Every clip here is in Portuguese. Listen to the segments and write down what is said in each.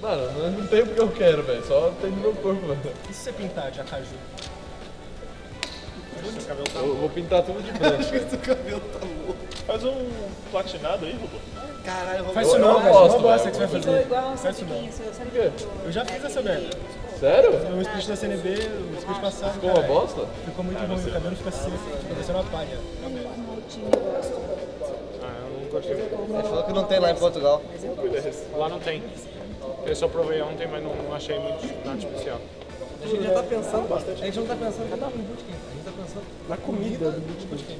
Mano, não tem porque eu quero, velho. Só tem no meu corpo, velho. E se você pintar de acaju? Seu cabelo tá Eu vou pintar tudo de branco. Seu cabelo tá louco. Faz um platinado aí, Robô. Caralho, Faz faz isso isso não, não, velho. velho. Não Não gosto, gosta que você vai Ficou fazer. igual um Faz isso não. sabiquinho, você Por quê? Eu já fiz essa merda. Sério? O split da CNB, o split passado. Ficou uma caralho. bosta? Ficou muito ruim, o cabelo fica seco, fica parecendo uma palha. O time gosta. Eu não gostei. Ele falou que não tem lá em Portugal. Lá não tem. Eu só provei ontem, mas não achei muito nada especial. A gente já tá pensando bastante. A gente não tá pensando no bootcamp. A gente tá pensando Na comida do bootcamp.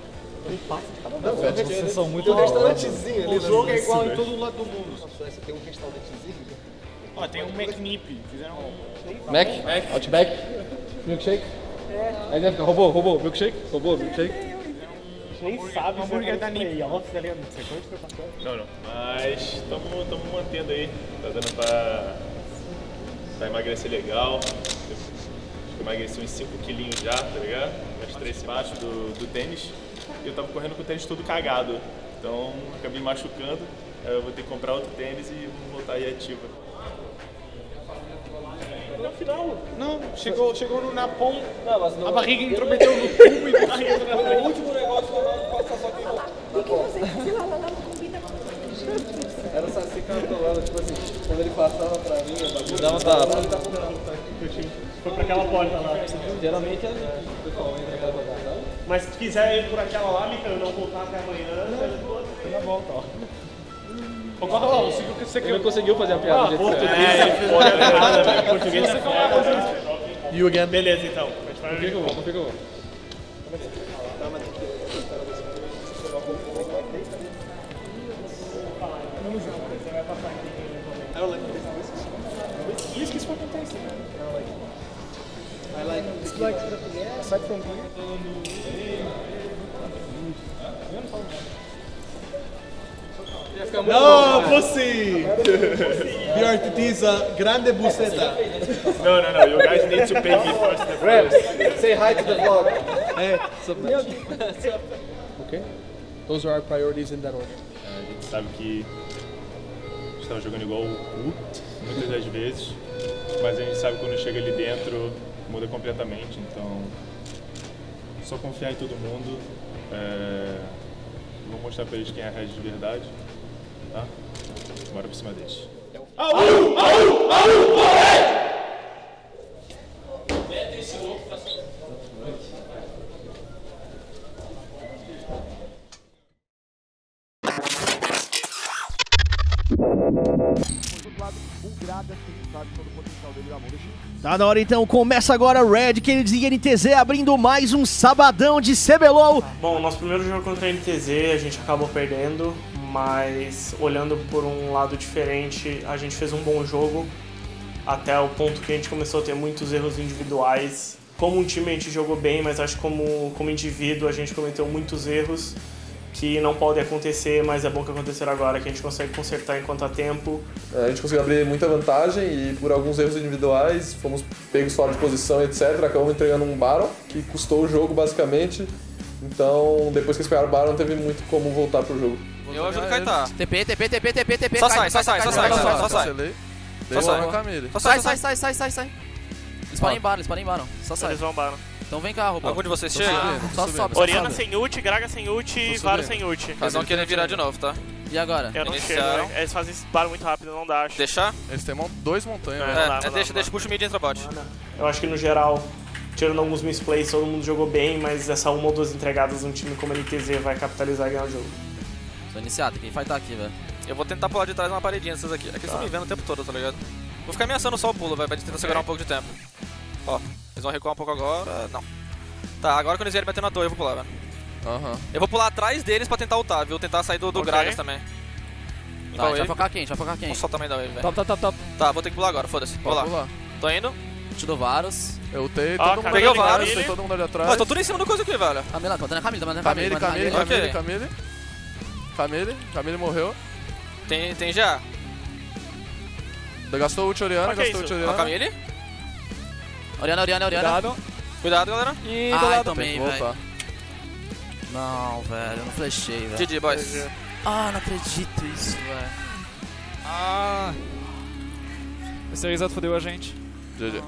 Vocês são muito Tem um restaurantezinho ali. O jogo é igual em todo lado do mundo. Na Suécia tem um restaurantezinho. Ó, tem um McNip. Fizeram um... Mac? Outback? Milkshake? Aí deve ficar, robô, milkshake? Robô, milkshake? Nem sabe se é da Nip. Não. Mas estamos mantendo aí. Tá dando pra emagrecer legal. Acho que eu emagreci uns 5 quilinhos já, tá ligado? Umas 3 embaixo do tênis. E eu tava correndo com o tênis todo cagado. Então acabei machucando. Eu vou ter que comprar outro tênis e vou voltar aí ativa. No final, não, chegou na ponta, a barriga intrometeu no tubo e a barriga na frente. O último negócio foi passar só que O que você fazia lá não combina com era o Saci cartolando, tipo assim, quando ele passava pra mim, eu bagulho. Dá uma tapa. Foi pra aquela porta lá. Geralmente é o pessoal entra pra jogar, sabe? Mas se quiser ir por aquela lá, Mica, não voltar até amanhã, eu na volta, ó. Ô, corre lá, o que você Ele conseguiu fazer a piada do jeito português certo. é foda, nada, velho. Português é foda. You again. Beleza, então. Confia que eu vou. Whisky for fantastic. I like It's like, aside from beer. No, pussy! Björk, it is a grande buceta. No, you guys need to pay me first. Reps, say hi to the vlog. Hey, what's up? Okay. Those are our priorities in that order. A gente sabe que estamos jogando igual o cu, muitas das vezes, mas a gente sabe que quando chega ali dentro muda completamente, então só confiar em todo mundo, vou mostrar pra eles quem é a Red de verdade, tá? Bora pra cima deles. Tá na hora então, começa agora o Red Kennedy e NTZ abrindo mais um sabadão de CBLOL. Bom, nosso primeiro jogo contra a NTZ a gente acabou perdendo, mas olhando por um lado diferente, a gente fez um bom jogo, até o ponto que a gente começou a ter muitos erros individuais. Como um time a gente jogou bem, mas acho que como indivíduo a gente cometeu muitos erros que não podem acontecer, mas é bom que acontecerá agora, que a gente consegue consertar enquanto há tempo. A gente conseguiu abrir muita vantagem e por alguns erros individuais fomos pegos fora de posição, etc. Acabamos entregando um Baron, que custou o jogo basicamente. Então, depois que eles pegaram o Baron, não teve muito como voltar pro jogo. Eu ajudo o Kaita. TP. Só sai. Só sai. Eles podem em Baron. Só sai. Eles vão Baron. Então vem cá, Robô. Algum de vocês chega? Só sobe. Oriana sem ult, Graga sem ult e Varo sem ult. Eles vão querer virar de novo, tá? E agora? Eu não Iniciaram. chego, eles fazem esse Baron muito rápido, não dá, acho. Deixar? Eles têm dois montanhas, Deixa, puxa o mid e entra bot. Eu acho que no geral, tirando alguns misplays, todo mundo jogou bem, mas essa uma ou duas entregadas um time como a NTZ vai capitalizar e ganhar o jogo. Sou iniciado, quem vai estar aqui, velho? Eu vou tentar pular de trás uma paredinha dessas aqui. Aqui eles estão me vendo o tempo todo, tá ligado? Vou ficar ameaçando só o pulo, vai, pra gente tentar segurar um pouco de tempo. Ó, eles vão recuar um pouco agora. Não. Tá, agora quando eles vierem batendo na torre, eu vou pular, velho. Eu vou pular atrás deles pra tentar ultar, viu? Tentar sair do Gragas também. Tá, a gente vai focar quem? Vamos só também da wave, velho. Top. Tá, vou ter que pular agora, foda-se. Vou lá. Tô indo. Te dou Varus. Eu ultei, peguei o Varus. Tem todo mundo ali atrás. Ó, tô tudo em cima do coisa aqui, velho. Camila, tô dando a Camille. Camille morreu. Tem já? Gastou ult Oriana, Ó, Camille. Oriana. Cuidado, galera. Ih, ai, tomei, velho. Não, velho, eu não flechei, velho. GG, boys. Ah, não acredito isso, velho. Esse Exato fodeu a gente. GG.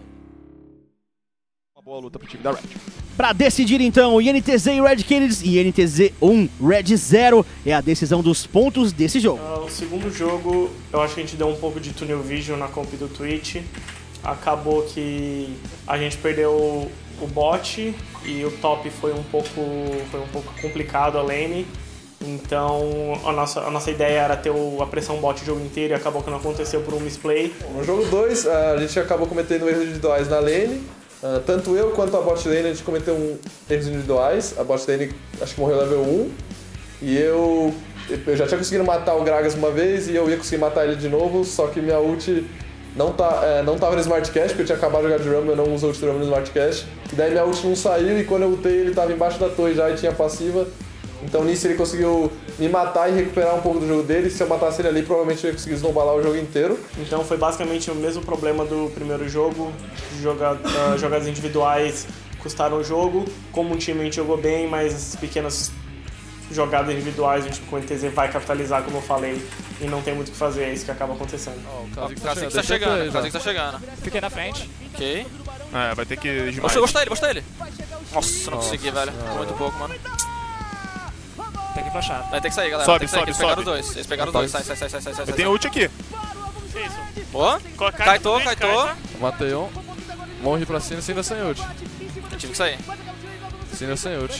Uma boa luta pro time da Red. Pra decidir então, INTZ e Red Canids, INTZ 1, Red 0 é a decisão dos pontos desse jogo. O segundo jogo, eu acho que a gente deu um pouco de tunnel vision na comp do Twitch. Acabou que a gente perdeu o bot e o top foi um pouco complicado a lane. Então a nossa ideia era ter a pressão bot o jogo inteiro e acabou que não aconteceu por um misplay. No jogo 2, a gente acabou cometendo erros individuais na lane. Tanto eu quanto a bot lane a gente cometeu erros individuais. A bot lane acho que morreu level 1. E eu já tinha conseguido matar o Gragas uma vez e eu ia conseguir matar ele de novo, só que minha ult não tava no Smart Cache, porque eu tinha acabado de jogar de Rumble, eu não uso ult de Rumble no Smart Cache. E daí minha ult não saiu e quando eu ultei ele tava embaixo da torre já e tinha passiva. Então nisso ele conseguiu me matar e recuperar um pouco do jogo dele. Se eu matasse ele ali, provavelmente eu ia conseguir snowballar o jogo inteiro. Então foi basicamente o mesmo problema do primeiro jogo. Jogadas individuais custaram o jogo. Como um time a gente jogou bem, mas essas pequenas jogadas individuais a gente com o INTZ vai capitalizar, como eu falei. E não tem muito o que fazer, é isso que acaba acontecendo. O Kha'Zix tá chegando, o Kha'Zix tá chegando. Fiquei na frente. Ok. Vai ter que... Gostei dele. Nossa, não consegui, velho. Muito pouco, mano. Tem que flashar. Vai ter que sair, galera. Sobe, Tem que sair, sobe, eles pegaram os dois. Eles pegaram os dois. Sai. Eu tenho ult aqui. Boa. Kaitou. Matei um. Morri pra cima ainda sem ult. Eu tive que sair. Ainda sem ult.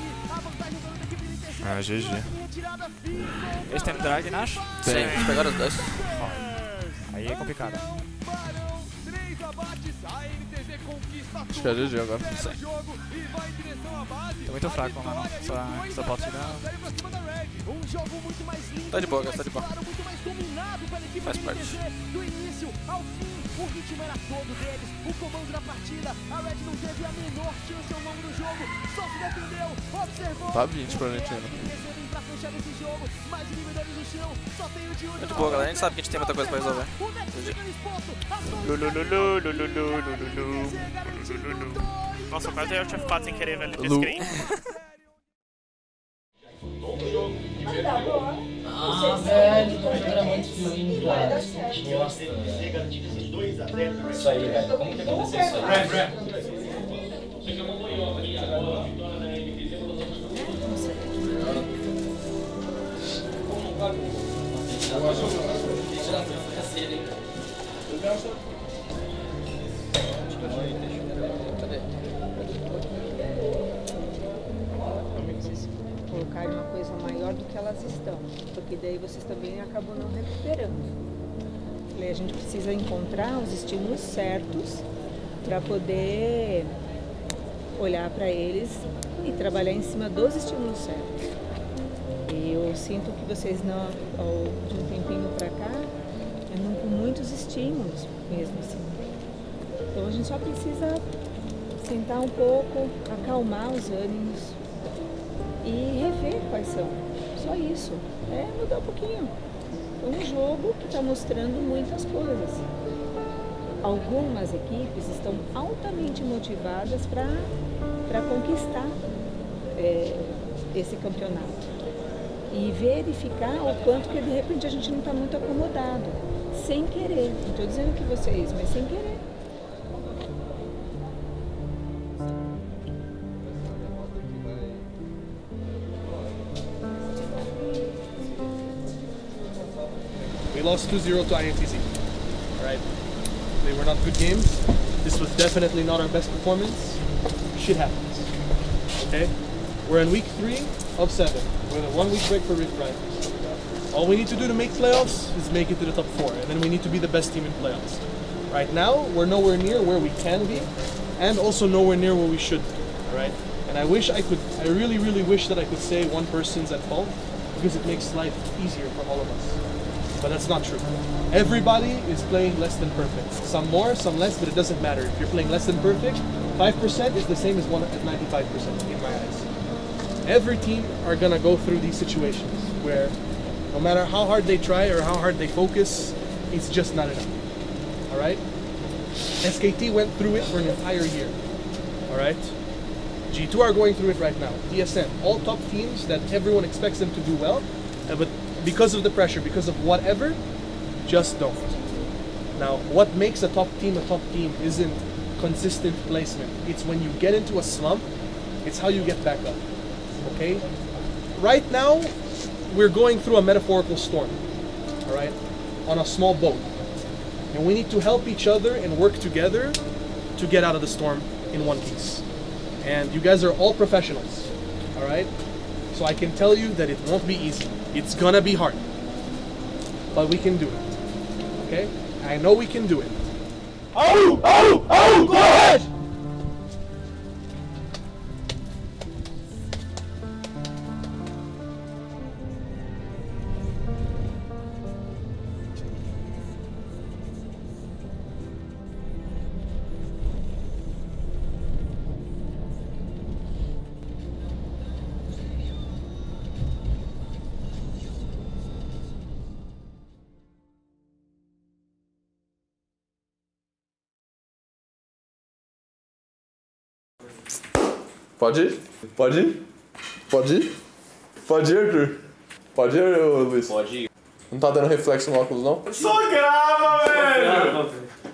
GG. Eles têm drag, Nash? Sim, eles pegaram os dois. Aí é complicado. Acho que é GG agora. Tô muito fraco, mano. Essa bot Tá de boa, tá de boa. Faz parte. O ritmo era todo deles, o comando da partida. A Red não teve a menor chance ao longo do jogo, só se defendeu, observou. Tá 20 pra gente ainda. Muito boa, galera. A gente sabe que a gente tem muita coisa pra resolver. Nossa, eu quase dei Alt F4 sem querer, velho. Screen. Velho, tô gravando filme, cara. Isso aí, velho. Como que aconteceu isso aí? Colocar uma coisa maior do que elas estão, porque daí vocês também acabam não recuperando. A gente precisa encontrar os estímulos certos para poder olhar para eles e trabalhar em cima dos estímulos certos. E eu sinto que vocês não, de um tempinho para cá, andam com muitos estímulos mesmo assim. Então a gente só precisa sentar um pouco, acalmar os ânimos e rever quais são. Só isso. É mudar um pouquinho. É um jogo que está mostrando muitas coisas. Algumas equipes estão altamente motivadas para conquistar esse campeonato. E verificar o quanto que de repente a gente não está muito acomodado. Sem querer. Não estou dizendo que vocês, mas sem querer. We lost 2-0 to INTZ. Alright. They were not good games. This was definitely not our best performance. Shit happens. Okay? We're in week 3 of 7 with a 1 week break for Rift Riders. All we need to do to make playoffs is make it to the top 4, and then we need to be the best team in playoffs. Right now, we're nowhere near where we can be, and also nowhere near where we should be. Alright? And I really, really wish that I could say one person's at fault, because it makes life easier for all of us. But that's not true. Everybody is playing less than perfect. Some more, some less, but it doesn't matter. If you're playing less than perfect, 5% is the same as 1 at 95% in my eyes. Every team are gonna go through these situations where no matter how hard they try or how hard they focus, it's just not enough. Alright? SKT went through it for an entire year. Alright? G2 are going through it right now. DSM, all top teams that everyone expects them to do well, but because of the pressure, because of whatever, just don't. Now, what makes a top team isn't consistent placement. It's when you get into a slump, it's how you get back up, okay? Right now, we're going through a metaphorical storm, all right? On a small boat. And we need to help each other and work together to get out of the storm in one piece. And you guys are all professionals, all right? So I can tell you that it won't be easy. It's gonna be hard. But we can do it, okay? I know we can do it. Oh, go ahead! Pode ir? Pode ir? Pode ir? Pode ir, Arthur? Pode ir, Luiz? Pode ir. Não tá dando reflexo no óculos, não? Só grava, velho!